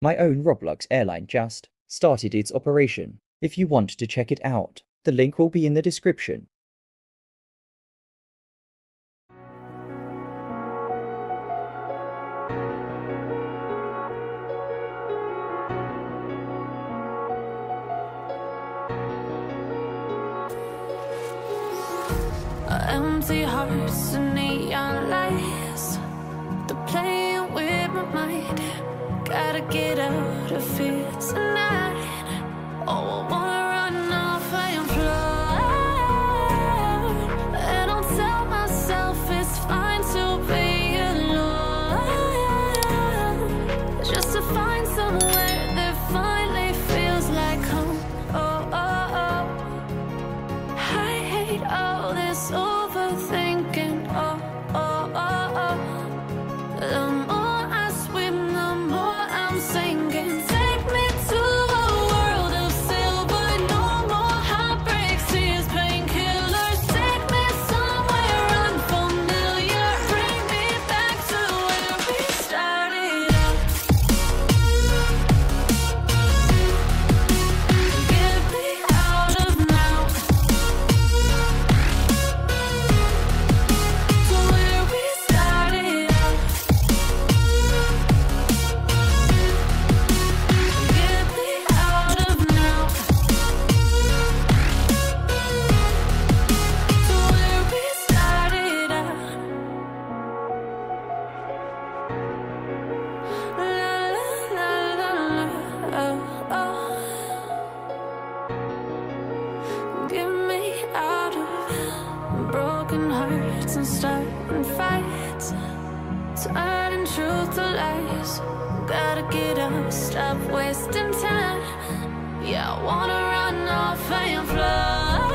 My own Roblox airline just started its operation. If you want to check it out, the link will be in the description. Empty hearts and neon lights, they're playing with my mind. Gotta get out of here tonight. Oh, I wanna run off and fly, and I'll tell myself it's fine to be alone, just to find somewhere that finally feels like home. Oh, oh, oh. I hate all this overthinking. Oh, oh, oh, oh. The more I swim, the more I'm sinking. Take me to a world of silver. No more heartbreaks, tears, painkillers. Take me somewhere unfamiliar. Bring me back to where we started out. Get me out of now, to where we started out. Get me out of now, to where we started out. La la la la la, oh, oh. Get me out of broken hearts and starting fights, turning truth to lies. Gotta get up, stop wasting time. Yeah, I wanna run off and fly.